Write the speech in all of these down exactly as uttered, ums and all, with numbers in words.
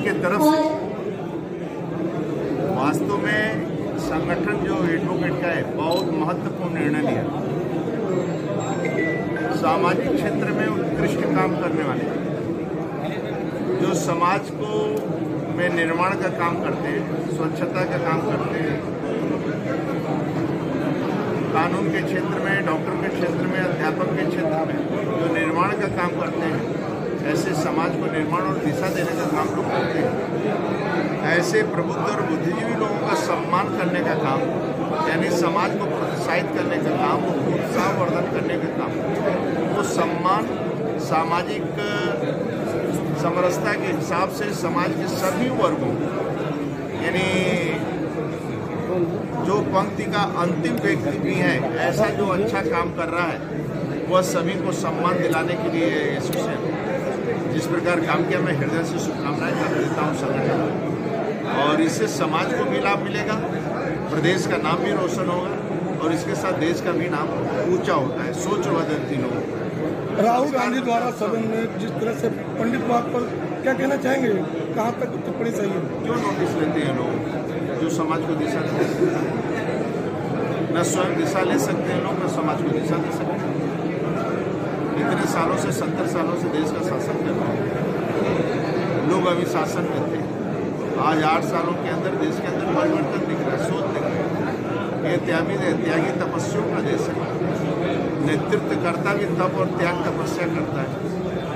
के तरफ से वास्तव में संगठन जो एडवोकेट का है बहुत महत्वपूर्ण निर्णय लिया। सामाजिक क्षेत्र में उत्कृष्ट काम करने वाले जो समाज को में निर्माण का काम करते हैं, स्वच्छता का काम करते हैं, कानून के क्षेत्र में, डॉक्टर के क्षेत्र में, अध्यापक के क्षेत्र में जो निर्माण का काम करते हैं, ऐसे समाज को निर्माण और दिशा देने का काम लोग करते हैं। ऐसे प्रबुद्ध और बुद्धिजीवी लोगों का सम्मान करने का काम, यानी समाज को प्रोत्साहित करने का काम, उत्साहवर्धन करने का काम, वो सम्मान सामाजिक समरसता के हिसाब से समाज के सभी वर्गों, यानी जो पंक्ति का अंतिम व्यक्ति भी है, ऐसा जो अच्छा काम कर रहा है वह सभी को सम्मान दिलाने के लिए एसोसिएशन जिस प्रकार काम किया, मैं हृदय से शुभकामनाएं कर देता हूँ संगठन, और इससे समाज को भी लाभ मिलेगा, प्रदेश का नाम भी रोशन होगा और इसके साथ देश का भी नाम ऊंचा होता है। सोच बदलती लोग। राहुल गांधी द्वारा सदन में जिस तरह से पंडित बाग पर क्या कहना चाहेंगे, कहाँ तक टिप्पणी सही है? क्यों नोटिस लेते हैं लोग जो समाज को दिशा दे सकते हैं? न स्वयं दिशा ले सकते हैं लोग, न समाज को दिशा दे सकते हैं। इतने सालों से, सत्तर सालों से देश का शासन कर रहे हैं लोग, अभी शासन में थे। आज आठ सालों के अंदर देश के अंदर परिवर्तन दिख रहा है, सोच दिख रहा है। ये त्यागी त्यागी तपस्याओं का देश है। नेतृत्व करता भी तप और त्याग तपस्या करता है।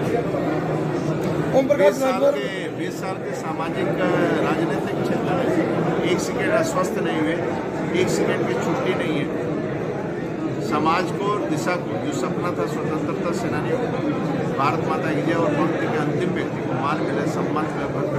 बीस साल के बीस साल के सामाजिक राजनीतिक क्षेत्र में एक सेकेंड अस्वस्थ नहीं हुए, एक सेकेंड की छुट्टी नहीं है। समाज को, दिशा को, जो सपना था स्वतंत्रता सेनानियों को, भारत माता की जय और पंक्ति के अंतिम व्यक्ति को मान मिले, सम्मान मिला,